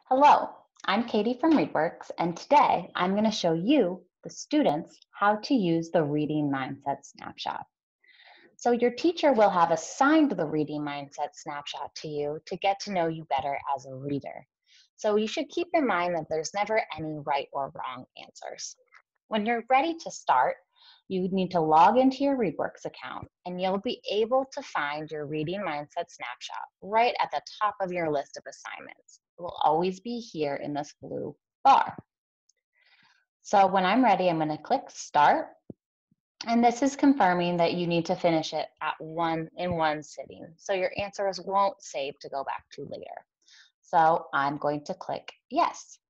Hello, I'm Katie from ReadWorks, and today I'm going to show you, the students, how to use the Reading Mindset Snapshot. So your teacher will have assigned the Reading Mindset Snapshot to you to get to know you better as a reader. So you should keep in mind that there's never any right or wrong answers. When you're ready to start, you need to log into your ReadWorks account, and you'll be able to find your Reading Mindset Snapshot right at the top of your list of assignments. It will always be here in this blue bar. So when I'm ready, I'm going to click Start, and this is confirming that you need to finish it in one sitting. So your answers won't save to go back to later. So I'm going to click Yes.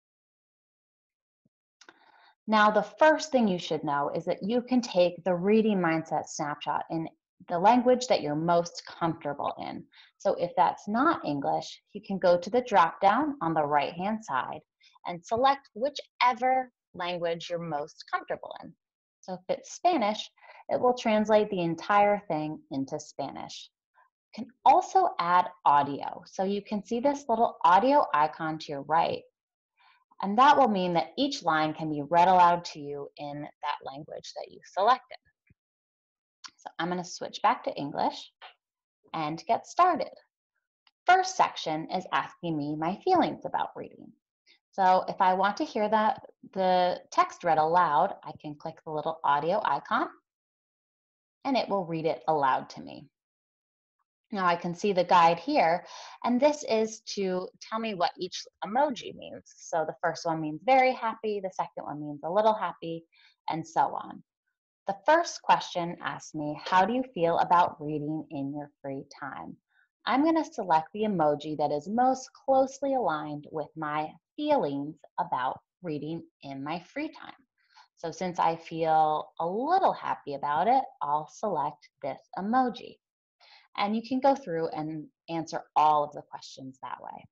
Now, the first thing you should know is that you can take the Reading Mindset Snapshot in the language that you're most comfortable in. So if that's not English, you can go to the drop-down on the right-hand side and select whichever language you're most comfortable in. So if it's Spanish, it will translate the entire thing into Spanish. You can also add audio. So you can see this little audio icon to your right, and that will mean that each line can be read aloud to you in that language that you selected. So I'm going to switch back to English and get started. First section is asking me my feelings about reading. So if I want to hear the text read aloud, I can click the little audio icon and it will read it aloud to me. Now I can see the guide here, and this is to tell me what each emoji means. So the first one means very happy, the second one means a little happy, and so on. The first question asks me, how do you feel about reading in your free time? I'm going to select the emoji that is most closely aligned with my feelings about reading in my free time. So since I feel a little happy about it, I'll select this emoji. And you can go through and answer all of the questions that way.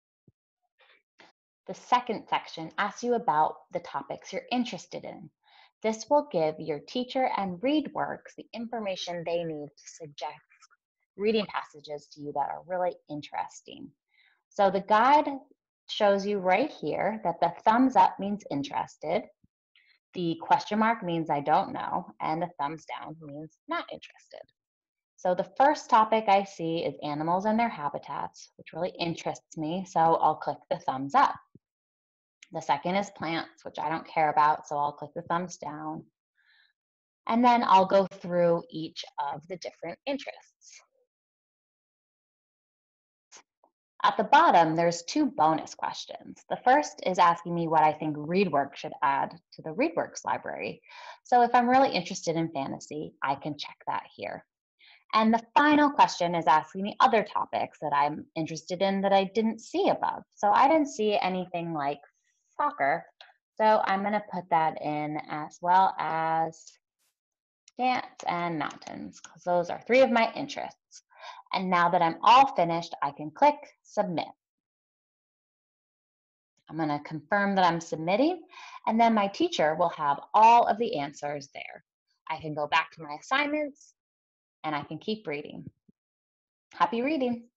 The second section asks you about the topics you're interested in. This will give your teacher and ReadWorks the information they need to suggest reading passages to you that are really interesting. So the guide shows you right here that the thumbs up means interested, the question mark means I don't know, and the thumbs down means not interested. So the first topic I see is animals and their habitats, which really interests me, so I'll click the thumbs up. The second is plants, which I don't care about, so I'll click the thumbs down. And then I'll go through each of the different interests. At the bottom, there's two bonus questions. The first is asking me what I think ReadWorks should add to the ReadWorks library. So if I'm really interested in fantasy, I can check that here. And the final question is asking me other topics that I'm interested in that I didn't see above. So I didn't see anything like soccer. So I'm going to put that in, as well as dance and mountains, because those are three of my interests. And now that I'm all finished, I can click submit. I'm going to confirm that I'm submitting, and then my teacher will have all of the answers there. I can go back to my assignments and I can keep reading. Happy reading.